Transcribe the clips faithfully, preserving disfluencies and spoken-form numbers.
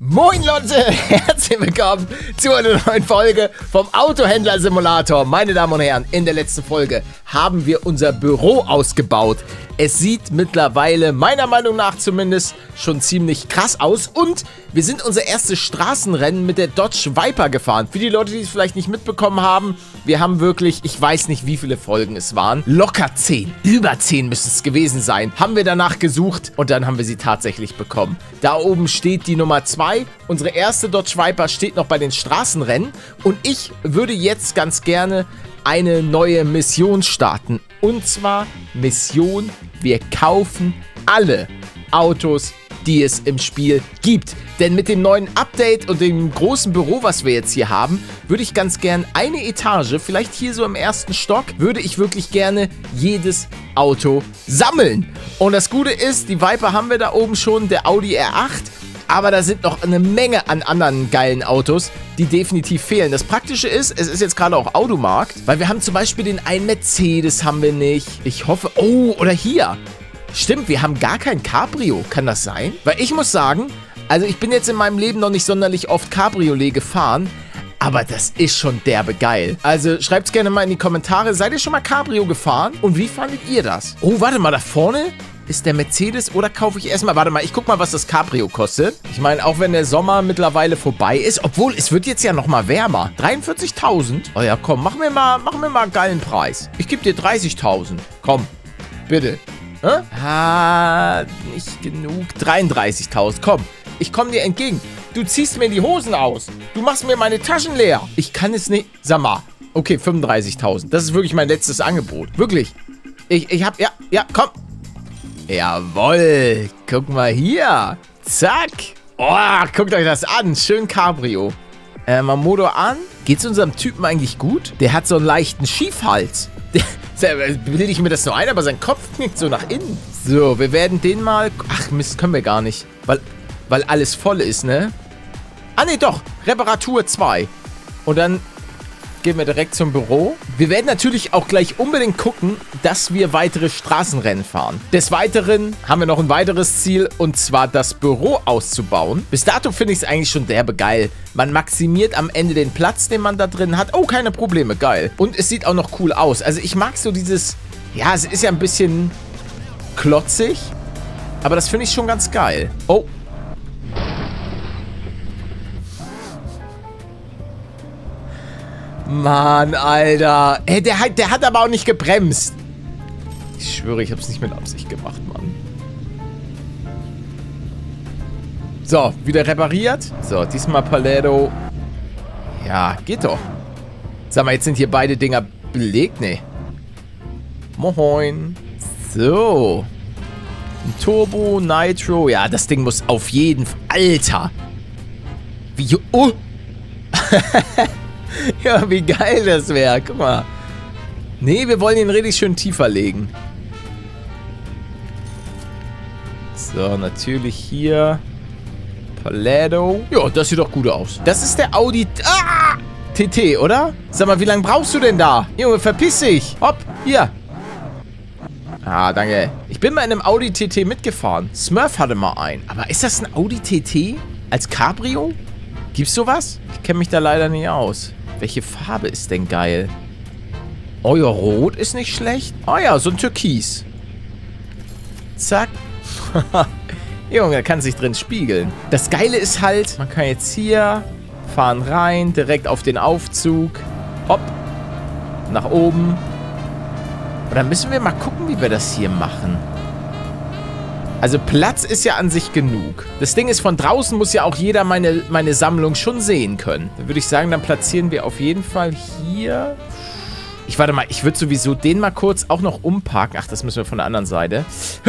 Moin Leute, herzlich willkommen zu einer neuen Folge vom Autohändler Simulator. Meine Damen und Herren, in der letzten Folge haben wir unser Büro ausgebaut. Es sieht mittlerweile, meiner Meinung nach zumindest, schon ziemlich krass aus. Und wir sind unser erstes Straßenrennen mit der Dodge Viper gefahren. Für die Leute, die es vielleicht nicht mitbekommen haben, wir haben wirklich, ich weiß nicht, wie viele Folgen es waren. Locker zehn, über zehn müsste es gewesen sein. Haben wir danach gesucht und dann haben wir sie tatsächlich bekommen. Da oben steht die Nummer zwei. Unsere erste Dodge Viper steht noch bei den Straßenrennen. Und ich würde jetzt ganz gerne eine neue Mission starten. Und zwar Mission: Wir kaufen alle Autos, die es im Spiel gibt. Denn mit dem neuen Update und dem großen Büro, was wir jetzt hier haben, würde ich ganz gern eine Etage, vielleicht hier so im ersten Stock, würde ich wirklich gerne jedes Auto sammeln. Und das Gute ist, die Viper haben wir da oben schon, der Audi R acht. Aber da sind noch eine Menge an anderen geilen Autos, die definitiv fehlen. Das Praktische ist, es ist jetzt gerade auch Automarkt, weil wir haben zum Beispiel den einen Mercedes haben wir nicht. Ich hoffe, oh, oder hier. Stimmt, wir haben gar kein Cabrio. Kann das sein? Weil ich muss sagen, also ich bin jetzt in meinem Leben noch nicht sonderlich oft Cabriolet gefahren, aber das ist schon derbe geil. Also schreibt es gerne mal in die Kommentare, seid ihr schon mal Cabrio gefahren? Und wie fandet ihr das? Oh, warte mal, da vorne ist der Mercedes, oder kaufe ich erstmal, warte mal, ich guck mal, was das Cabrio kostet. Ich meine, auch wenn der Sommer mittlerweile vorbei ist, obwohl, es wird jetzt ja nochmal wärmer. dreiundvierzigtausend? Oh ja, komm, machen wir mal, machen wir mal einen geilen Preis. Ich gebe dir dreißigtausend. Komm, bitte. Hä? Ah, nicht genug. dreiunddreißigtausend, komm, ich komme dir entgegen. Du ziehst mir die Hosen aus. Du machst mir meine Taschen leer. Ich kann es nicht, sag mal. Okay, fünfunddreißigtausend. Das ist wirklich mein letztes Angebot. Wirklich. Ich, ich hab, ja, ja, komm. Jawohl, guck mal hier. Zack. Oh, guckt euch das an. Schön Cabrio. Äh, mal Motor an. Geht's unserem Typen eigentlich gut? Der hat so einen leichten Schiefhals. Bilde ich mir das nur ein, aber sein Kopf knickt so nach innen. So, wir werden den mal... Ach Mist, können wir gar nicht. Weil, weil alles voll ist, ne? Ah, ne, doch. Reparatur zwei. Und dann gehen wir direkt zum Büro. Wir werden natürlich auch gleich unbedingt gucken, dass wir weitere Straßenrennen fahren. Des Weiteren haben wir noch ein weiteres Ziel, und zwar das Büro auszubauen. Bis dato finde ich es eigentlich schon derbe geil. Man maximiert am Ende den Platz, den man da drin hat. Oh, keine Probleme, geil. Und es sieht auch noch cool aus. Also ich mag so dieses... Ja, es ist ja ein bisschen klotzig, aber das finde ich schon ganz geil. Oh. Mann, Alter. Hey, der, der hat aber auch nicht gebremst. Ich schwöre, ich habe es nicht mit Absicht gemacht, Mann. So, wieder repariert. So, diesmal Paletto. Ja, geht doch. Sag mal, jetzt sind hier beide Dinger belegt? Nee. Moin. So. Ein Turbo, Nitro. Ja, das Ding muss auf jeden Fall... Alter. Wie... Oh. Ja, wie geil das wäre. Guck mal. Nee, wir wollen ihn richtig schön tiefer legen. So, natürlich hier. Paletto. Ja, das sieht doch gut aus. Das ist der Audi... Ah! T T, oder? Sag mal, wie lange brauchst du denn da? Junge, verpiss dich. Hopp, hier. Ah, danke. Ich bin mal in einem Audi T T mitgefahren. Smurf hatte mal einen. Aber ist das ein Audi T T als Cabrio? Gibt's sowas? Ich kenne mich da leider nicht aus. Welche Farbe ist denn geil? Oh ja, rot ist nicht schlecht. Oh ja, so ein Türkis. Zack. Junge, da kann sich drin spiegeln. Das Geile ist halt, man kann jetzt hier fahren rein, direkt auf den Aufzug. Hopp. Nach oben. Und dann müssen wir mal gucken, wie wir das hier machen. Also Platz ist ja an sich genug. Das Ding ist, von draußen muss ja auch jeder meine, meine Sammlung schon sehen können. Dann würde ich sagen, dann platzieren wir auf jeden Fall hier... Ich warte mal, ich würde sowieso den mal kurz auch noch umparken. Ach, das müssen wir von der anderen Seite.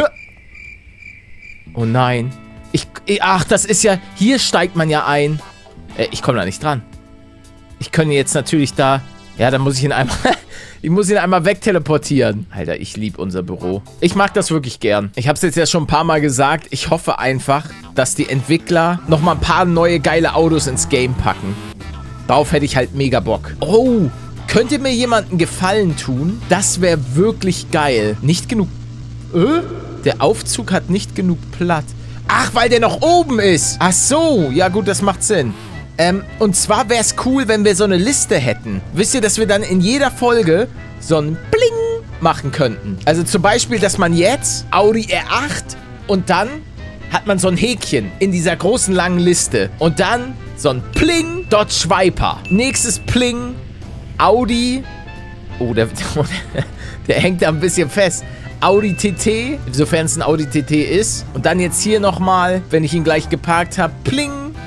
Oh nein. Ich, ach, das ist ja... Hier steigt man ja ein. Äh, ich komme da nicht dran. Ich könnte jetzt natürlich da... Ja, dann muss ich ihn einmal... Ich muss ihn einmal wegteleportieren. Alter, ich liebe unser Büro. Ich mag das wirklich gern. Ich habe es jetzt ja schon ein paar Mal gesagt. Ich hoffe einfach, dass die Entwickler nochmal ein paar neue geile Autos ins Game packen. Darauf hätte ich halt mega Bock. Oh, könnte mir jemand einen Gefallen tun? Das wäre wirklich geil. Nicht genug... Äh? Der Aufzug hat nicht genug Platz. Ach, weil der noch oben ist. Ach so. Ja gut, das macht Sinn. Ähm, und zwar wäre es cool, wenn wir so eine Liste hätten. Wisst ihr, dass wir dann in jeder Folge so ein Bling machen könnten. Also zum Beispiel, dass man jetzt Audi R acht und dann hat man so ein Häkchen in dieser großen langen Liste. Und dann so ein Pling, Dodge Viper. Nächstes Pling, Audi. Oh, der, der hängt da ein bisschen fest. Audi T T, sofern es ein Audi T T ist. Und dann jetzt hier nochmal, wenn ich ihn gleich geparkt habe, Pling.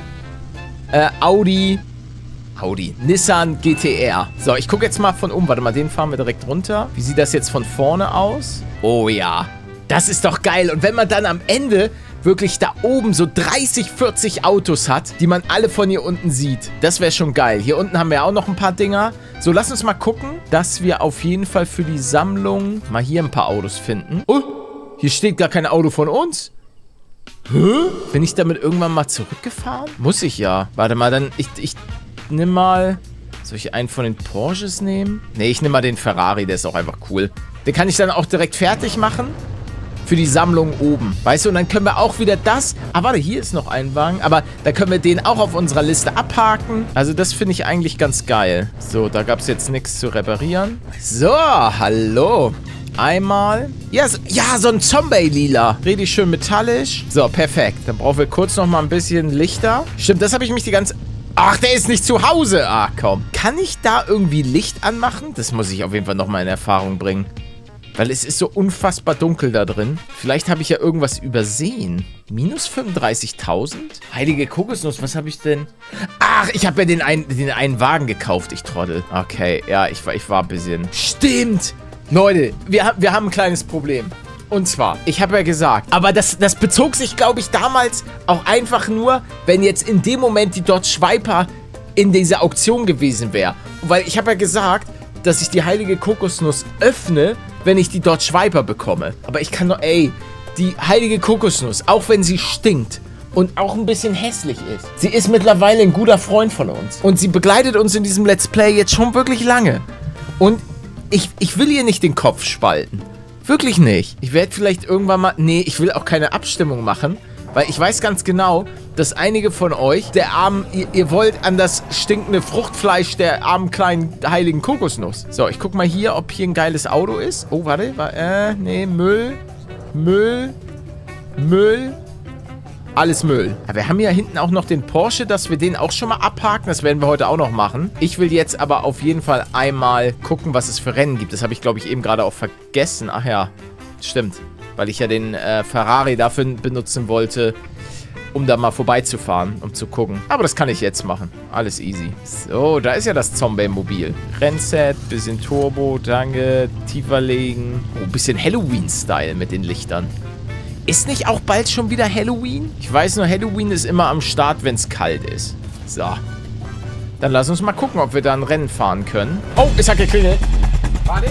Äh, Audi, Audi, Nissan G T R. So, ich gucke jetzt mal von oben. Warte mal, den fahren wir direkt runter. Wie sieht das jetzt von vorne aus? Oh ja, das ist doch geil. Und wenn man dann am Ende wirklich da oben so dreißig, vierzig Autos hat, die man alle von hier unten sieht. Das wäre schon geil. Hier unten haben wir auch noch ein paar Dinger. So, lass uns mal gucken, dass wir auf jeden Fall für die Sammlung mal hier ein paar Autos finden. Oh, hier steht gar kein Auto von uns. Hä? Bin ich damit irgendwann mal zurückgefahren? Muss ich ja. Warte mal, dann ich, ich nehme mal... Soll ich einen von den Porsches nehmen? Nee, ich nehme mal den Ferrari, der ist auch einfach cool. Den kann ich dann auch direkt fertig machen. Für die Sammlung oben. Weißt du, und dann können wir auch wieder das... Ah, warte, hier ist noch ein Wagen. Aber da können wir den auch auf unserer Liste abhaken. Also das finde ich eigentlich ganz geil. So, da gab es jetzt nichts zu reparieren. So, hallo. Einmal. Ja, so, ja, so ein Zombie-Lila. Richtig schön metallisch. So, perfekt. Dann brauchen wir kurz noch mal ein bisschen Lichter. Stimmt, das habe ich mich die ganze... Ach, der ist nicht zu Hause. Ach, komm. Kann ich da irgendwie Licht anmachen? Das muss ich auf jeden Fall noch mal in Erfahrung bringen. Weil es ist so unfassbar dunkel da drin. Vielleicht habe ich ja irgendwas übersehen. Minus fünfunddreißigtausend? Heilige Kokosnuss, was habe ich denn? Ach, ich habe ja den, ein, den einen Wagen gekauft, ich Trottel. Okay, ja, ich, ich war ein bisschen... Stimmt! Leute, wir, wir haben ein kleines Problem. Und zwar, ich habe ja gesagt, aber das, das bezog sich, glaube ich, damals auch einfach nur, wenn jetzt in dem Moment die Dodge Viper in dieser Auktion gewesen wäre. Weil ich habe ja gesagt, dass ich die heilige Kokosnuss öffne, wenn ich die Dodge Viper bekomme. Aber ich kann doch, ey, die heilige Kokosnuss, auch wenn sie stinkt und auch ein bisschen hässlich ist, sie ist mittlerweile ein guter Freund von uns. Und sie begleitet uns in diesem Let's Play jetzt schon wirklich lange. Und ich, ich will ihr nicht den Kopf spalten. Wirklich nicht. Ich werde vielleicht irgendwann mal... Nee, ich will auch keine Abstimmung machen, weil ich weiß ganz genau, dass einige von euch, der armen, ihr, ihr wollt an das stinkende Fruchtfleisch der armen kleinen heiligen Kokosnuss. So, ich guck mal hier, ob hier ein geiles Auto ist. Oh, warte, warte äh, nee, Müll, Müll, Müll, alles Müll. Aber wir haben ja hinten auch noch den Porsche, dass wir den auch schon mal abhaken. Das werden wir heute auch noch machen. Ich will jetzt aber auf jeden Fall einmal gucken, was es für Rennen gibt. Das habe ich, glaube ich, eben gerade auch vergessen. Ach ja, stimmt. Weil ich ja den äh, Ferrari dafür benutzen wollte, um da mal vorbeizufahren, um zu gucken. Aber das kann ich jetzt machen. Alles easy. So, da ist ja das Zombie-Mobil. Rennset, bisschen Turbo, danke, tiefer legen. Oh, bisschen Halloween-Style mit den Lichtern. Ist nicht auch bald schon wieder Halloween? Ich weiß nur, Halloween ist immer am Start, wenn es kalt ist. So. Dann lass uns mal gucken, ob wir da ein Rennen fahren können. Oh, es hat geklingelt. Warte.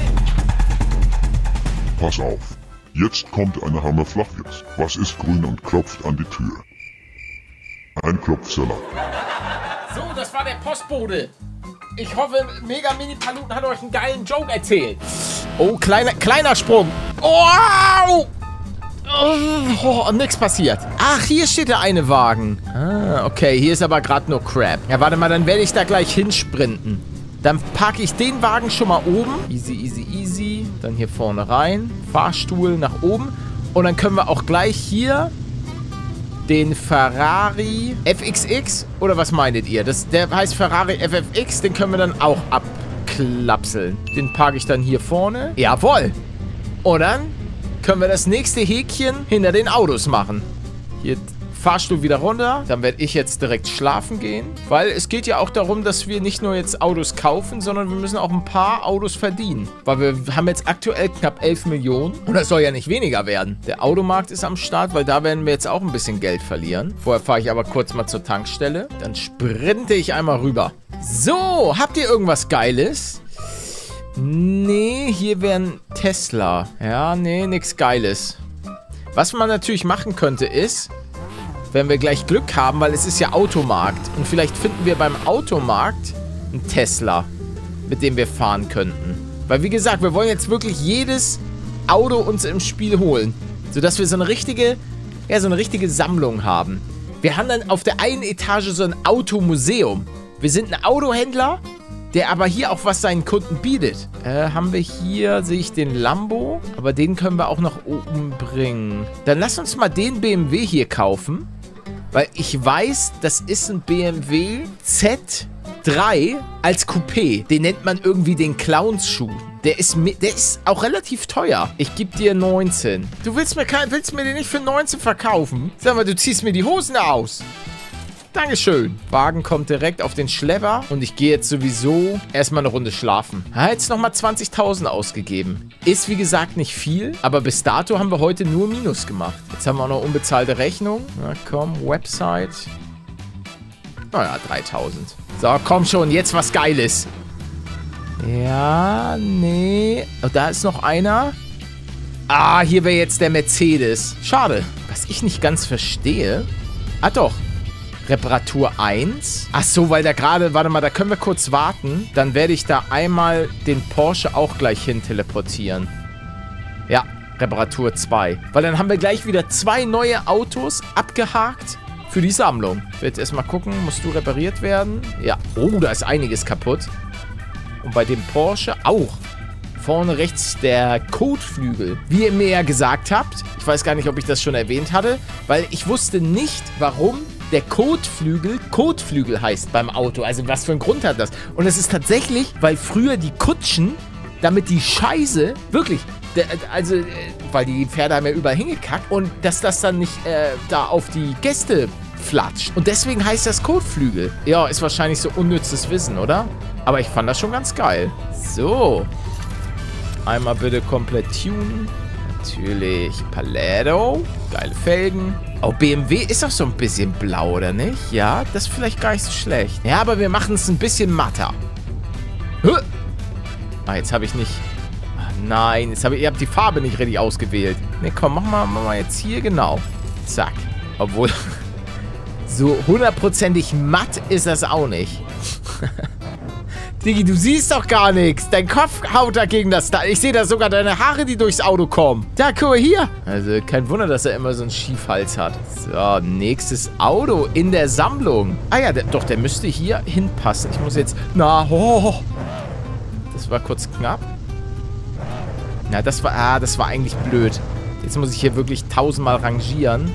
Pass auf. Jetzt kommt eine Hammerflachwitz. Was ist grün und klopft an die Tür? Ein Klopfsalat. So, das war der Postbote. Ich hoffe, Mega Mini Paluten hat euch einen geilen Joke erzählt. Oh, kleiner, kleiner Sprung. Oh! Oh, nix passiert. Ach, hier steht der eine Wagen. Ah, okay, hier ist aber gerade nur Crap. Ja, warte mal, dann werde ich da gleich hinsprinten. Dann packe ich den Wagen schon mal oben. Easy, easy, easy. Dann hier vorne rein. Fahrstuhl nach oben. Und dann können wir auch gleich hier den Ferrari F X X. Oder was meintet ihr? Das, der heißt Ferrari F F X. Den können wir dann auch abklapseln. Den parke ich dann hier vorne. Jawohl. Und dann können wir das nächste Häkchen hinter den Autos machen. Hier Fahrstuhl wieder runter. Dann werde ich jetzt direkt schlafen gehen. Weil es geht ja auch darum, dass wir nicht nur jetzt Autos kaufen, sondern wir müssen auch ein paar Autos verdienen. Weil wir haben jetzt aktuell knapp elf Millionen. Und das soll ja nicht weniger werden. Der Automarkt ist am Start, weil da werden wir jetzt auch ein bisschen Geld verlieren. Vorher fahre ich aber kurz mal zur Tankstelle. Dann sprinte ich einmal rüber. So, habt ihr irgendwas Geiles? Nee, hier wäre ein Tesla. Ja, nee, nix Geiles. Was man natürlich machen könnte ist, wenn wir gleich Glück haben, weil es ist ja Automarkt. Und vielleicht finden wir beim Automarkt einen Tesla, mit dem wir fahren könnten. Weil wie gesagt, wir wollen jetzt wirklich jedes Auto uns im Spiel holen. Sodass wir so eine richtige ja, so eine richtige Sammlung haben. Wir haben dann auf der einen Etage so ein Automuseum. Wir sind ein Autohändler, der aber hier auch was seinen Kunden bietet. Äh, haben wir hier, sehe ich den Lambo, aber den können wir auch nach oben bringen. Dann lass uns mal den B M W hier kaufen, weil ich weiß, das ist ein B M W Z drei als Coupé. Den nennt man irgendwie den Clownsschuh. Der ist, der ist auch relativ teuer. Ich gebe dir neunzehn. Du willst mir, kein, willst mir den nicht für neunzehn verkaufen? Sag mal, du ziehst mir die Hosen aus. Dankeschön. Wagen kommt direkt auf den Schlepper und ich gehe jetzt sowieso erstmal eine Runde schlafen. Ha, jetzt nochmal zwanzigtausend ausgegeben. Ist wie gesagt nicht viel, aber bis dato haben wir heute nur Minus gemacht. Jetzt haben wir auch noch unbezahlte Rechnung. Na komm, Website. Naja, dreitausend. So, komm schon, jetzt was Geiles. Ja, nee. Oh, da ist noch einer. Ah, hier wäre jetzt der Mercedes. Schade. Was ich nicht ganz verstehe. Ah, doch. Reparatur eins. Ach so, weil da gerade, warte mal, da können wir kurz warten. Dann werde ich da einmal den Porsche auch gleich hin teleportieren. Ja, Reparatur zwei. Weil dann haben wir gleich wieder zwei neue Autos abgehakt für die Sammlung. Ich werde jetzt erstmal gucken, musst du repariert werden? Ja. Oh, da ist einiges kaputt. Und bei dem Porsche auch. Vorne rechts der Kotflügel. Wie ihr mir ja gesagt habt, ich weiß gar nicht, ob ich das schon erwähnt hatte, weil ich wusste nicht, warum der Kotflügel Kotflügel heißt beim Auto. Also was für einen Grund hat das? Und es ist tatsächlich, weil früher die Kutschen, damit die Scheiße, wirklich, der, also, weil die Pferde haben ja überall hingekackt und dass das dann nicht äh, da auf die Gäste flatscht. Und deswegen heißt das Kotflügel. Ja, ist wahrscheinlich so unnützes Wissen, oder? Aber ich fand das schon ganz geil. So. Einmal bitte komplett tunen. Natürlich Paletto. Geile Felgen. Oh, B M W ist auch so ein bisschen blau, oder nicht? Ja, das ist vielleicht gar nicht so schlecht. Ja, aber wir machen es ein bisschen matter. Huh. Ah, jetzt habe ich nicht... Ach, nein, jetzt habe ich... Ihr habt die Farbe nicht richtig ausgewählt. Ne, komm, mach mal, mach mal jetzt hier genau. Zack. Obwohl... so hundertprozentig matt ist das auch nicht. Digi, du siehst doch gar nichts. Dein Kopf haut dagegen das da. Ich sehe da sogar deine Haare, die durchs Auto kommen. Da, guck mal hier. Also kein Wunder, dass er immer so einen Schiefhals hat. So, nächstes Auto in der Sammlung. Ah ja, der, doch, der müsste hier hinpassen. Ich muss jetzt... Na, oh. Das war kurz knapp. Na, das war... Ah, das war eigentlich blöd. Jetzt muss ich hier wirklich tausendmal rangieren.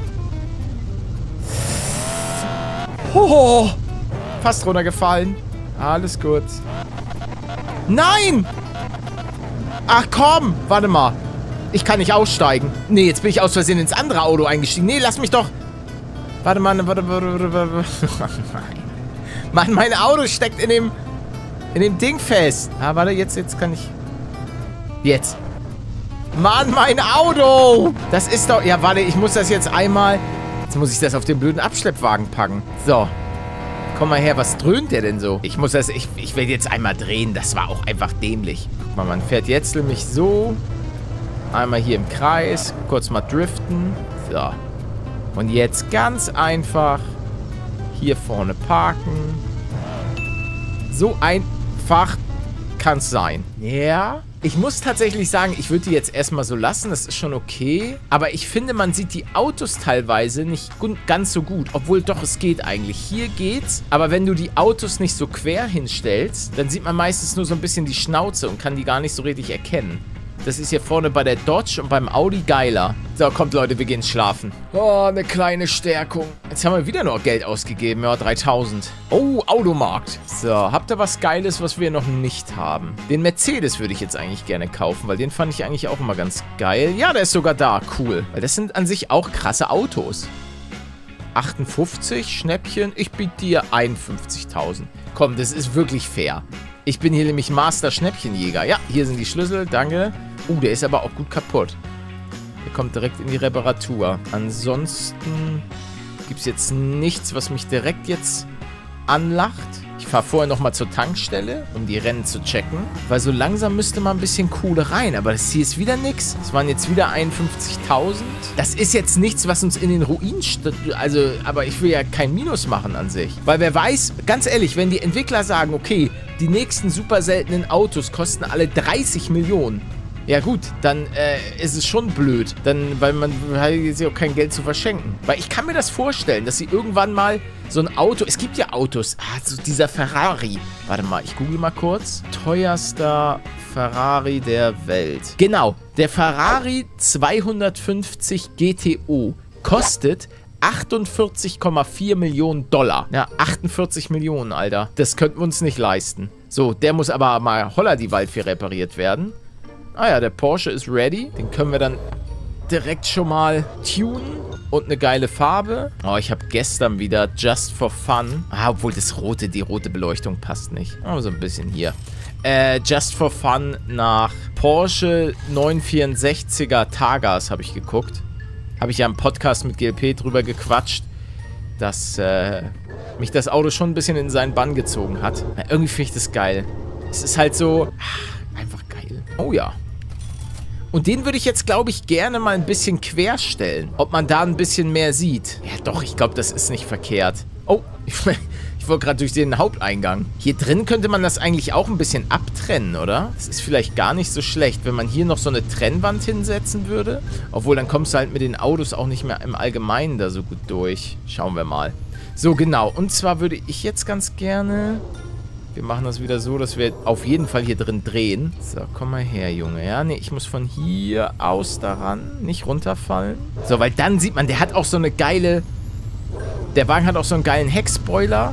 Oh, fast runtergefallen. Alles gut. Nein! Ach komm, warte mal. Ich kann nicht aussteigen. Nee, jetzt bin ich aus Versehen ins andere Auto eingestiegen. Nee, lass mich doch... Warte mal, warte, warte, warte, warte. Nein. Mann, mein Auto steckt in dem... In dem Ding fest. Ah, warte, jetzt, jetzt kann ich... Jetzt. Mann, mein Auto! Das ist doch... Ja, warte, ich muss das jetzt einmal... Jetzt muss ich das auf den blöden Abschleppwagen packen. So. Komm mal her, was dröhnt der denn so? Ich muss das, ich, ich werde jetzt einmal drehen. Das war auch einfach dämlich. Guck mal, man fährt jetzt nämlich so. Einmal hier im Kreis. Kurz mal driften. So. Und jetzt ganz einfach hier vorne parken. So einfach kann es sein. Ja. Ich muss tatsächlich sagen, ich würde die jetzt erstmal so lassen, das ist schon okay. Aber ich finde, man sieht die Autos teilweise nicht ganz so gut. Obwohl, doch, es geht eigentlich. Hier geht's. Aber wenn du die Autos nicht so quer hinstellst, dann sieht man meistens nur so ein bisschen die Schnauze und kann die gar nicht so richtig erkennen. Das ist hier vorne bei der Dodge und beim Audi geiler. So, kommt Leute, wir gehen schlafen. Oh, eine kleine Stärkung. Jetzt haben wir wieder noch Geld ausgegeben. Ja, dreitausend. Oh, Automarkt. So, habt ihr was Geiles, was wir noch nicht haben? Den Mercedes würde ich jetzt eigentlich gerne kaufen, weil den fand ich eigentlich auch immer ganz geil. Ja, der ist sogar da. Cool. Weil das sind an sich auch krasse Autos. achtundfünfzig, Schnäppchen. Ich biete dir einundfünfzigtausend. Komm, das ist wirklich fair. Ich bin hier nämlich Master Schnäppchenjäger. Ja, hier sind die Schlüssel. Danke. Uh, der ist aber auch gut kaputt. Der kommt direkt in die Reparatur. Ansonsten gibt es jetzt nichts, was mich direkt jetzt anlacht. Ich fahre vorher nochmal zur Tankstelle, um die Rennen zu checken. Weil so langsam müsste mal ein bisschen Kohle rein. Aber das hier ist wieder nichts. Das waren jetzt wieder einundfünfzigtausend. Das ist jetzt nichts, was uns in den Ruin stört. Also, aber ich will ja kein Minus machen an sich. Weil wer weiß, ganz ehrlich, wenn die Entwickler sagen, okay, die nächsten super seltenen Autos kosten alle dreißig Millionen. Ja gut, dann äh, ist es schon blöd. Dann, weil man hat jetzt auch kein Geld zu verschenken. Weil ich kann mir das vorstellen, dass sie irgendwann mal so ein Auto... Es gibt ja Autos. Ah, so dieser Ferrari. Warte mal, ich google mal kurz. Teuerster Ferrari der Welt. Genau, der Ferrari zweihundertfünfzig G T O kostet achtundvierzig Komma vier Millionen Dollar. Ja, achtundvierzig Millionen, Alter. Das könnten wir uns nicht leisten. So, der muss aber mal holla die Waldfee repariert werden. Ah ja, der Porsche ist ready. Den können wir dann direkt schon mal tunen. Und eine geile Farbe. Oh, ich habe gestern wieder Just for Fun. Ah, obwohl das rote, die rote Beleuchtung passt nicht. Aber so ein bisschen hier. Äh, Just for Fun nach Porsche neun vierundsechziger Targas habe ich geguckt. Habe ich ja im Podcast mit G L P drüber gequatscht, dass äh, mich das Auto schon ein bisschen in seinen Bann gezogen hat. Ja, irgendwie finde ich das geil. Es ist halt so... Ach, einfach geil. Oh ja. Und den würde ich jetzt, glaube ich, gerne mal ein bisschen querstellen. Ob man da ein bisschen mehr sieht. Ja, doch, ich glaube, das ist nicht verkehrt. Oh, ich, ich wollte gerade durch den Haupteingang. Hier drin könnte man das eigentlich auch ein bisschen abtrennen, oder? Das ist vielleicht gar nicht so schlecht, wenn man hier noch so eine Trennwand hinsetzen würde. Obwohl, dann kommst du halt mit den Autos auch nicht mehr im Allgemeinen da so gut durch. Schauen wir mal. So, genau. Und zwar würde ich jetzt ganz gerne... Wir machen das wieder so, dass wir auf jeden Fall hier drin drehen. So, komm mal her, Junge. Ja, nee, ich muss von hier aus daran nicht runterfallen. So, weil dann sieht man, der hat auch so eine geile... Der Wagen hat auch so einen geilen Heckspoiler.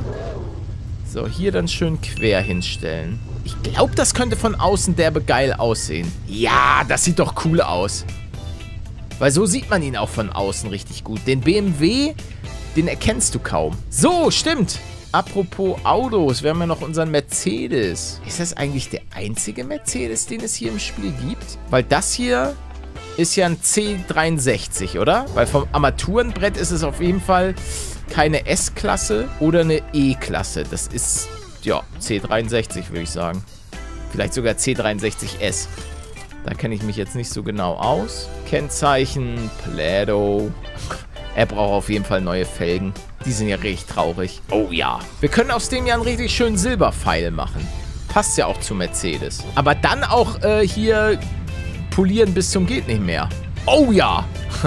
So, hier dann schön quer hinstellen. Ich glaube, das könnte von außen derbe geil aussehen. Ja, das sieht doch cool aus. Weil so sieht man ihn auch von außen richtig gut. Den B M W, den erkennst du kaum. So, stimmt. Apropos Autos, wir haben ja noch unseren Mercedes. Ist das eigentlich der einzige Mercedes, den es hier im Spiel gibt? Weil das hier ist ja ein C dreiundsechzig, oder? Weil vom Armaturenbrett ist es auf jeden Fall keine S-Klasse oder eine E-Klasse. Das ist, ja, C dreiundsechzig, würde ich sagen. Vielleicht sogar C dreiundsechzig S. Da kenne ich mich jetzt nicht so genau aus. Kennzeichen, Plado. Er braucht auf jeden Fall neue Felgen. Die sind ja richtig traurig. Oh ja. Wir können aus dem ja einen richtig schönen Silberpfeil machen. Passt ja auch zu Mercedes. Aber dann auch äh, hier polieren bis zum geht nicht mehr. Oh ja.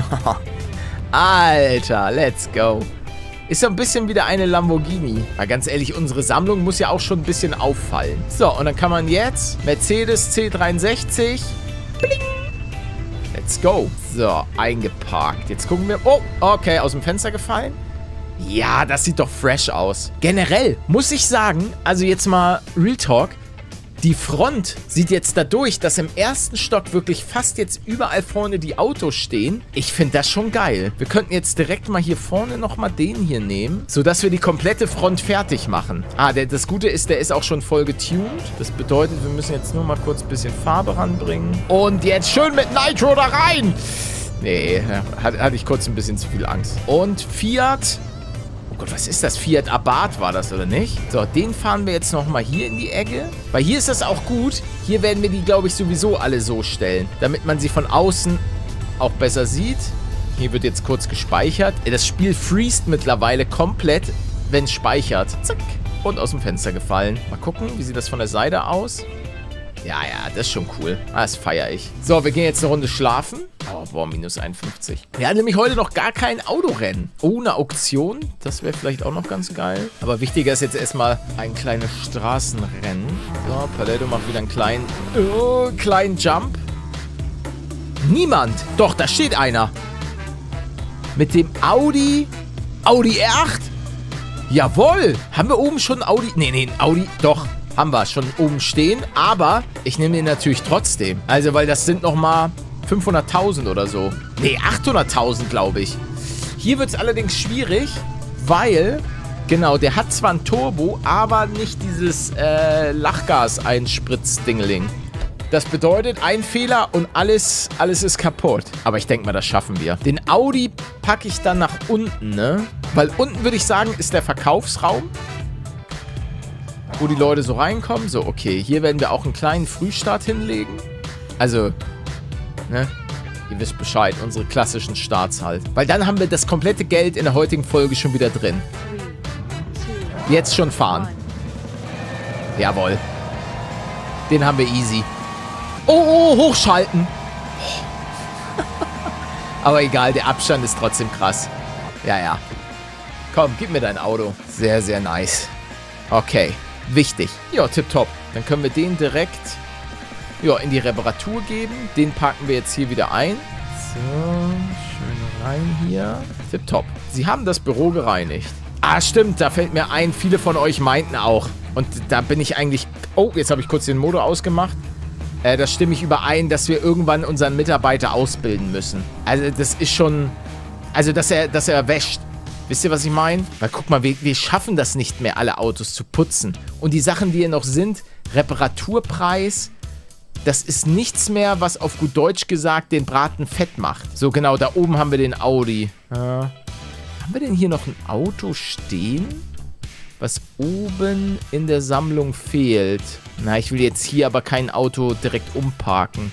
Alter, let's go. Ist ja ein bisschen wieder eine Lamborghini. Weil ganz ehrlich, unsere Sammlung muss ja auch schon ein bisschen auffallen. So, und dann kann man jetzt Mercedes C dreiundsechzig. Bling. Let's go. So, eingeparkt. Jetzt gucken wir... Oh, okay, aus dem Fenster gefallen. Ja, das sieht doch fresh aus. Generell muss ich sagen, also jetzt mal Real Talk, die Front sieht jetzt dadurch, dass im ersten Stock wirklich fast jetzt überall vorne die Autos stehen. Ich finde das schon geil. Wir könnten jetzt direkt mal hier vorne nochmal den hier nehmen, sodass wir die komplette Front fertig machen. Ah, der, das Gute ist, der ist auch schon voll getuned. Das bedeutet, wir müssen jetzt nur mal kurz ein bisschen Farbe ranbringen. Und jetzt schön mit Nitro da rein. Nee, hatte, hatte ich kurz ein bisschen zu viel Angst. Und Fiat... Oh Gott, was ist das? Fiat Abarth war das, oder nicht? So, den fahren wir jetzt nochmal hier in die Ecke. Weil hier ist das auch gut. Hier werden wir die, glaube ich, sowieso alle so stellen. Damit man sie von außen auch besser sieht. Hier wird jetzt kurz gespeichert. Das Spiel freest mittlerweile komplett, wenn es speichert. Zack. Und aus dem Fenster gefallen. Mal gucken, wie sieht das von der Seite aus? Ja, ja, das ist schon cool. Ah, das feiere ich. So, wir gehen jetzt eine Runde schlafen. Oh, boah, minus einundfünfzig. Wir hatten nämlich heute noch gar kein Autorennen. Oh, eine Auktion. Das wäre vielleicht auch noch ganz geil. Aber wichtiger ist jetzt erstmal ein kleines Straßenrennen. So, Paletto macht wieder einen kleinen, oh, kleinen Jump. Niemand. Doch, da steht einer. Mit dem Audi. Audi R acht. Jawohl. Haben wir oben schon ein Audi? Nee, nee, ein Audi. Doch. Haben wir schon oben stehen, aber ich nehme den natürlich trotzdem. Also, weil das sind nochmal fünfhunderttausend oder so. Nee, achthunderttausend, glaube ich. Hier wird es allerdings schwierig, weil, genau, der hat zwar ein Turbo, aber nicht dieses äh, Lachgas-Einspritz-Dingeling. Das bedeutet, ein Fehler und alles, alles ist kaputt. Aber ich denke mal, das schaffen wir. Den Audi packe ich dann nach unten, ne? Weil unten, würde ich sagen, ist der Verkaufsraum, wo die Leute so reinkommen. So, okay, hier werden wir auch einen kleinen Frühstart hinlegen. Also, ne, ihr wisst Bescheid, unsere klassischen Starts halt. Weil dann haben wir das komplette Geld in der heutigen Folge schon wieder drin. Jetzt schon fahren. Jawohl. Den haben wir easy. Oh, oh, hochschalten. Aber egal, der Abstand ist trotzdem krass. Ja, ja. Komm, gib mir dein Auto. Sehr, sehr nice. Okay, wichtig. Ja, tipptopp. Dann können wir den direkt ja, in die Reparatur geben. Den packen wir jetzt hier wieder ein. So, schön rein hier. Tipptopp. Sie haben das Büro gereinigt. Ah, stimmt, da fällt mir ein, viele von euch meinten auch. Und da bin ich eigentlich... Oh, jetzt habe ich kurz den Motor ausgemacht. Äh, da stimme ich überein, dass wir irgendwann unseren Mitarbeiter ausbilden müssen. Also das ist schon... Also, dass er, dass er wäscht. Wisst ihr, was ich meine? Weil guck mal, wir, wir schaffen das nicht mehr, alle Autos zu putzen. Und die Sachen, die hier noch sind, Reparaturpreis, das ist nichts mehr, was auf gut Deutsch gesagt den Braten fett macht. So genau, da oben haben wir den Audi. Äh, haben wir denn hier noch ein Auto stehen, was oben in der Sammlung fehlt? Na, ich will jetzt hier aber kein Auto direkt umparken.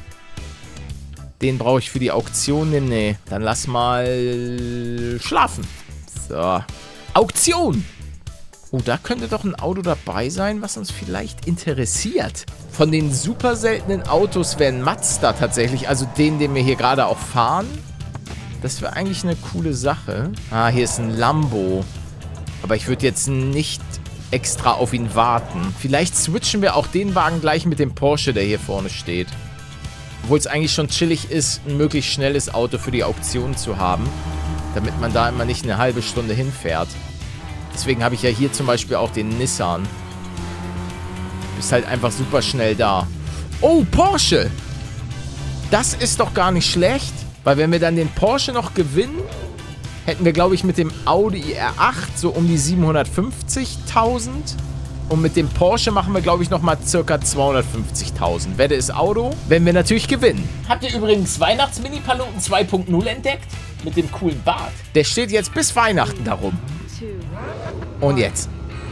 Den brauche ich für die Auktion. Nee, nee. Dann lass mal schlafen. So. Auktion! Oh, da könnte doch ein Auto dabei sein, was uns vielleicht interessiert. Von den super seltenen Autos wäre ein Mazda tatsächlich, also den, den wir hier gerade auch fahren. Das wäre eigentlich eine coole Sache. Ah, hier ist ein Lambo. Aber ich würde jetzt nicht extra auf ihn warten. Vielleicht switchen wir auch den Wagen gleich mit dem Porsche, der hier vorne steht. Obwohl es eigentlich schon chillig ist, ein möglichst schnelles Auto für die Auktion zu haben. Damit man da immer nicht eine halbe Stunde hinfährt. Deswegen habe ich ja hier zum Beispiel auch den Nissan. Du bist halt einfach super schnell da. Oh, Porsche! Das ist doch gar nicht schlecht. Weil wenn wir dann den Porsche noch gewinnen, hätten wir, glaube ich, mit dem Audi R acht so um die siebenhundertfünfzigtausend. Und mit dem Porsche machen wir, glaube ich, nochmal circa zweihundertfünfzigtausend. Wette ist Auto, wenn wir natürlich gewinnen. Habt ihr übrigens Weihnachts-Mini-Paluten zwei Punkt null entdeckt? Mit dem coolen Bart. Der steht jetzt bis Weihnachten darum. Und jetzt.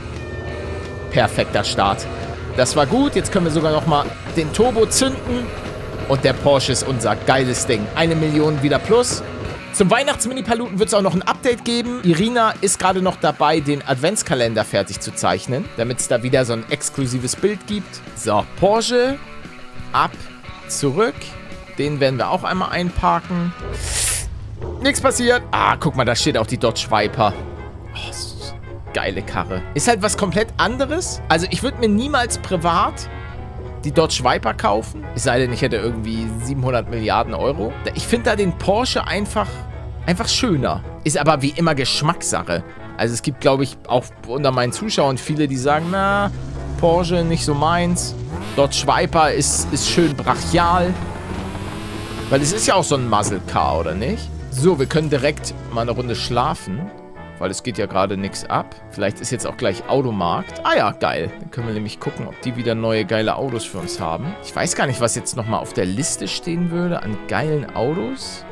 Perfekter Start. Das war gut. Jetzt können wir sogar nochmal den Turbo zünden. Und der Porsche ist unser geiles Ding. Eine Million wieder plus. Zum Weihnachts-Mini-Paluten wird es auch noch ein Update geben. Irina ist gerade noch dabei, den Adventskalender fertig zu zeichnen, damit es da wieder so ein exklusives Bild gibt. So, Porsche, ab, zurück. Den werden wir auch einmal einparken. Nichts passiert. Ah, guck mal, da steht auch die Dodge Viper. Oh, geile Karre. Ist halt was komplett anderes. Also ich würde mir niemals privat die Dodge Viper kaufen. Es sei denn, ich hätte irgendwie siebenhundert Milliarden Euro. Ich finde da den Porsche einfach, einfach schöner. Ist aber wie immer Geschmackssache. Also es gibt, glaube ich, auch unter meinen Zuschauern viele, die sagen, na, Porsche nicht so meins. Dodge Viper ist, ist schön brachial. Weil es ist ja auch so ein Muscle Car, oder nicht? So, wir können direkt mal eine Runde schlafen. Weil es geht ja gerade nichts ab. Vielleicht ist jetzt auch gleich Automarkt. Ah ja, geil. Dann können wir nämlich gucken, ob die wieder neue geile Autos für uns haben. Ich weiß gar nicht, was jetzt nochmal auf der Liste stehen würde an geilen Autos.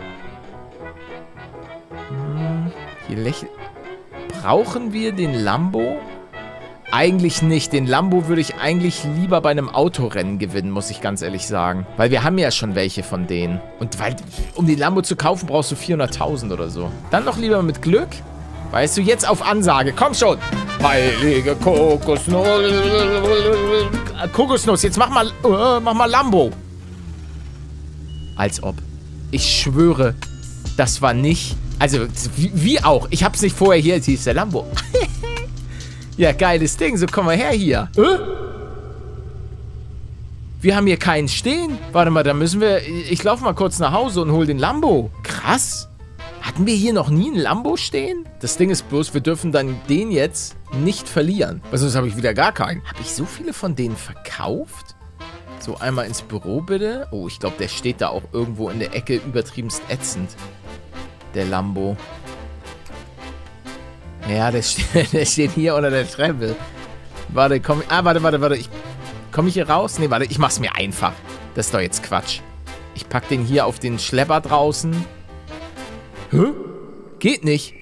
Hm, hier lächelt... Brauchen wir den Lambo? Eigentlich nicht. Den Lambo würde ich eigentlich lieber bei einem Autorennen gewinnen, muss ich ganz ehrlich sagen. Weil wir haben ja schon welche von denen. Und weil, um den Lambo zu kaufen, brauchst du vierhunderttausend oder so. Dann noch lieber mit Glück. Weißt du, jetzt auf Ansage. Komm schon. Heilige Kokosnuss. Kokosnuss, jetzt mach mal, uh, mach mal Lambo. Als ob. Ich schwöre, das war nicht... Also, wie, wie auch. Ich hab's nicht vorher hier. Jetzt hieß der Lambo. Ja, geiles Ding. So, komm mal her hier. Äh? Wir haben hier keinen stehen. Warte mal, da müssen wir... Ich laufe mal kurz nach Hause und hol den Lambo. Krass. Hatten wir hier noch nie einen Lambo stehen? Das Ding ist bloß, wir dürfen dann den jetzt nicht verlieren. Weil sonst habe ich wieder gar keinen. Habe ich so viele von denen verkauft? So, einmal ins Büro bitte. Oh, ich glaube, der steht da auch irgendwo in der Ecke übertriebenst ätzend. Der Lambo. Ja, der steht, der steht hier unter der Treppe. Warte, komm... Ah, warte, warte, warte. Ich, komm ich hier raus? Nee, warte, ich mach's mir einfach. Das ist doch jetzt Quatsch. Ich pack den hier auf den Schlepper draußen. Hä? Geht nicht.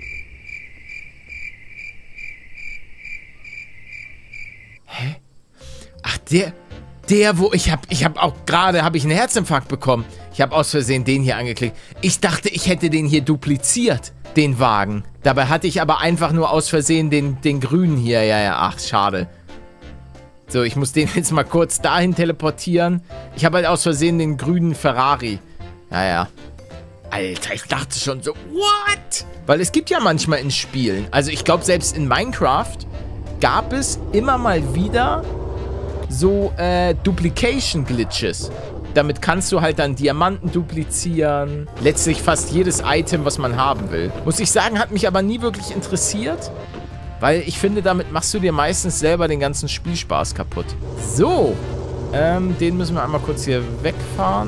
Hä? Ach, der... Der, wo ich hab... Ich hab auch gerade... Habe ich einen Herzinfarkt bekommen. Ich habe aus Versehen den hier angeklickt. Ich dachte, ich hätte den hier dupliziert. Den Wagen. Dabei hatte ich aber einfach nur aus Versehen den, den grünen hier. Ja, ja, ach, schade. So, ich muss den jetzt mal kurz dahin teleportieren. Ich habe halt aus Versehen den grünen Ferrari. Ja, ja. Alter, ich dachte schon so, what? Weil es gibt ja manchmal in Spielen, also ich glaube selbst in Minecraft gab es immer mal wieder so äh, Duplication-Glitches. Damit kannst du halt dann Diamanten duplizieren. Letztlich fast jedes Item, was man haben will. Muss ich sagen, hat mich aber nie wirklich interessiert. Weil ich finde, damit machst du dir meistens selber den ganzen Spielspaß kaputt. So. Ähm, den müssen wir einmal kurz hier wegfahren.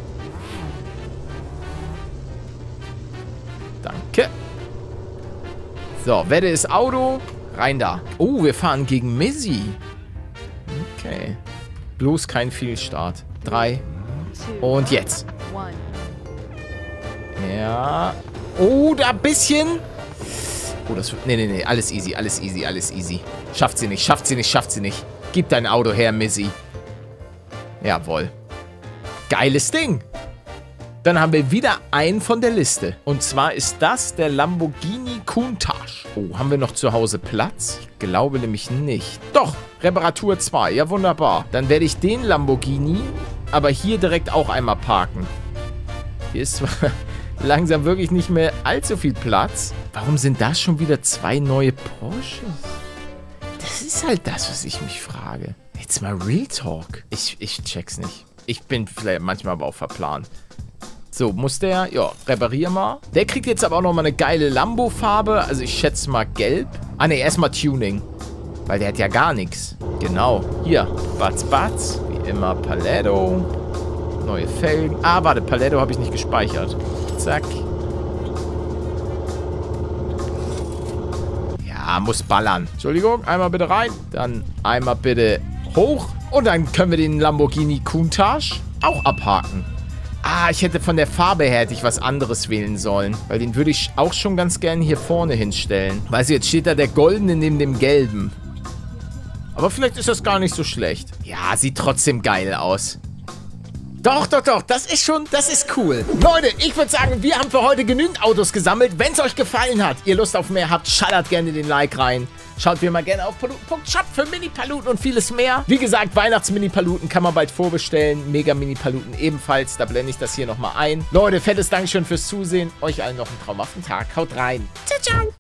Danke. So, Wette ist Auto. Rein da. Oh, wir fahren gegen Mizzy. Okay. Bloß kein Fehlstart. Drei. Und jetzt. Ja. Oh, da ein bisschen. Oh, das wird... Nee, nee, nee. Alles easy, alles easy, alles easy. Schafft sie nicht, schafft sie nicht, schafft sie nicht. Gib dein Auto her, Mizzy. Jawohl. Geiles Ding. Dann haben wir wieder einen von der Liste. Und zwar ist das der Lamborghini Countach. Oh, haben wir noch zu Hause Platz? Ich glaube nämlich nicht. Doch, Reparatur zwei. Ja, wunderbar. Dann werde ich den Lamborghini aber hier direkt auch einmal parken. Hier ist zwar langsam wirklich nicht mehr allzu viel Platz. Warum sind das schon wieder zwei neue Porsches? Das ist halt das, was ich mich frage. Jetzt mal Real Talk. Ich, ich check's nicht. Ich bin vielleicht manchmal aber auch verplant. So, muss der... Ja, reparier mal. Der kriegt jetzt aber auch nochmal eine geile Lambo-Farbe. Also ich schätze mal gelb. Ah, ne, erstmal Tuning. Weil der hat ja gar nichts. Genau. Hier. Batz, batz. Wie immer Paletto. Neue Felgen. Ah, warte. Paletto habe ich nicht gespeichert. Zack. Ja, muss ballern. Entschuldigung. Einmal bitte rein. Dann einmal bitte hoch. Und dann können wir den Lamborghini Countach auch abhaken. Ah, ich hätte von der Farbe her hätte ich was anderes wählen sollen. Weil den würde ich auch schon ganz gerne hier vorne hinstellen. Weißt du, jetzt steht da der goldene neben dem gelben. Aber vielleicht ist das gar nicht so schlecht. Ja, sieht trotzdem geil aus. Doch, doch, doch, das ist schon, das ist cool. Leute, ich würde sagen, wir haben für heute genügend Autos gesammelt. Wenn es euch gefallen hat, ihr Lust auf mehr habt, schallert gerne den Like rein. Schaut wie mal gerne auf paluten punkt shop für Mini-Paluten und vieles mehr. Wie gesagt, Weihnachts-Mini-Paluten kann man bald vorbestellen. Mega-Mini-Paluten ebenfalls. Da blende ich das hier nochmal ein. Leute, fettes Dankeschön fürs Zusehen. Euch allen noch einen traumhaften Tag. Haut rein. Ciao, ciao.